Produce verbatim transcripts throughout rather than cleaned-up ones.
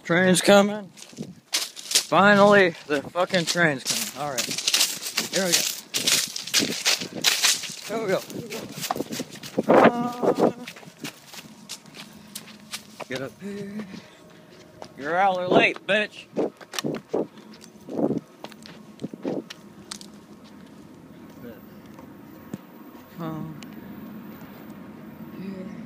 Train's coming. Finally, the fucking train's coming. Alright. Here we go. Here we go. Uh, get up here. You're out there late, bitch. Um, here.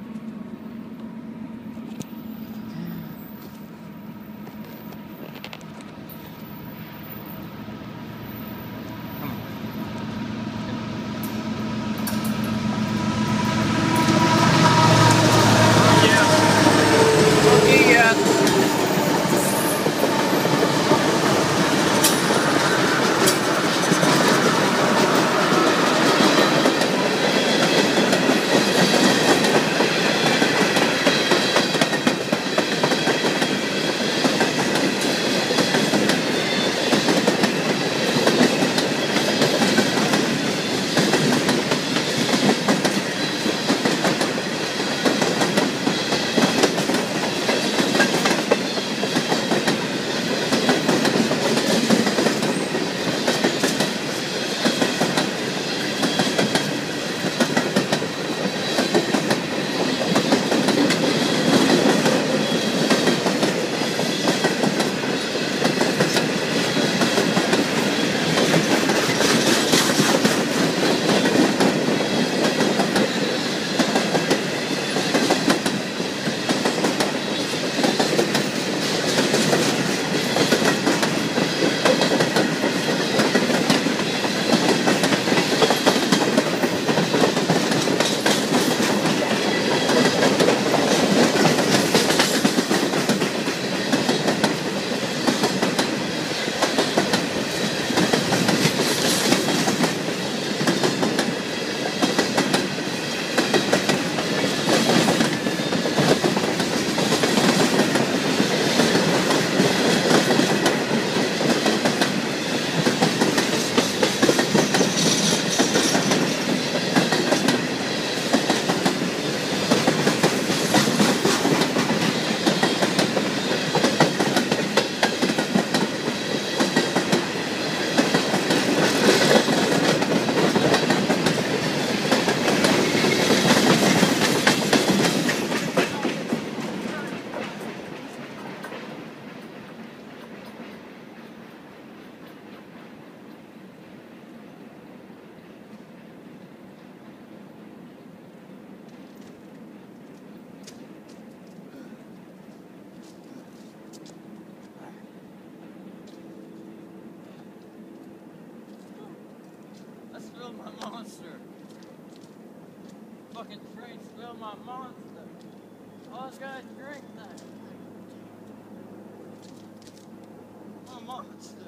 My monster. Fucking train spilled my monster. Oh, I was gonna drink that. My monster.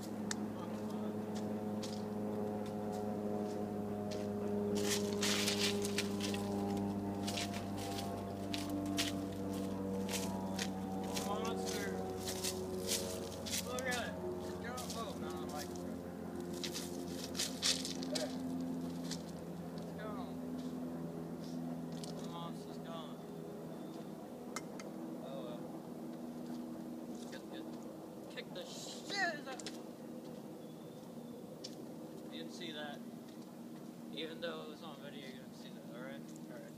Monster. Look at it. It's going oh, no, I like it. The shit is up. You didn't see that. Even though it was on video, you didn't see that. Alright? Alright.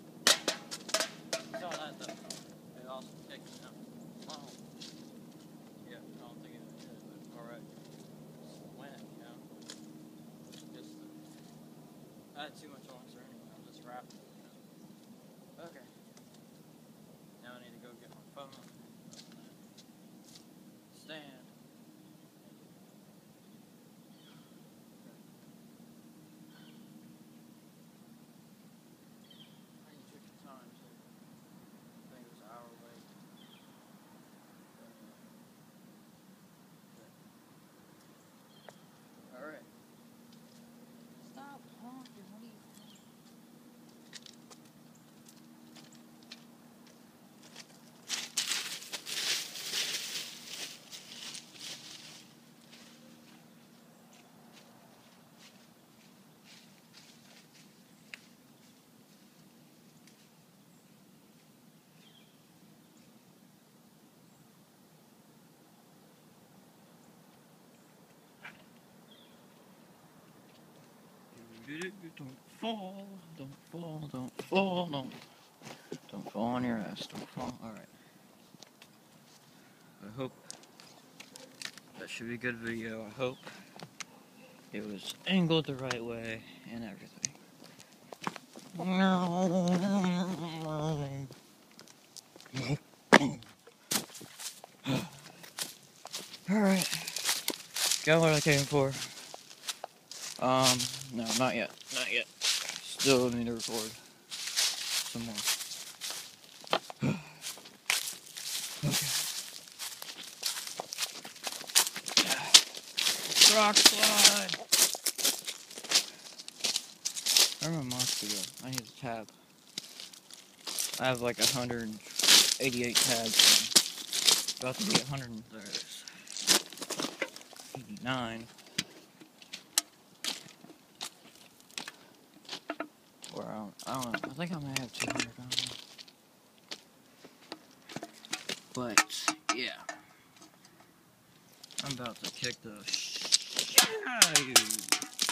Saw that though. It also kicked it out. Wow. Yeah, I don't think it did, but alright. Just went, you know. Just, uh, I had too much on, so anyway, I'll just wrap it, you know. Okay. Now I need to go get my phone. Stand. I need to check the time too. I think it was an hour late. Alright. Stop honking, what are you Don't fall, don't fall, don't fall, don't, don't fall on your ass, don't fall. Alright. I hope that should be a good video. I hope it was angled the right way and everything. Alright. Got what I came for. Um, no, not yet. Not yet. Still need to record some more. Okay. Rock slide! Where are my monster go? I need a tab. I have like one hundred eighty-eight tabs. About to be one hundred eighty-nine. Or I don't, I don't know. I think I may have two hundred on there. But, yeah. I'm about to kick the shit out of you.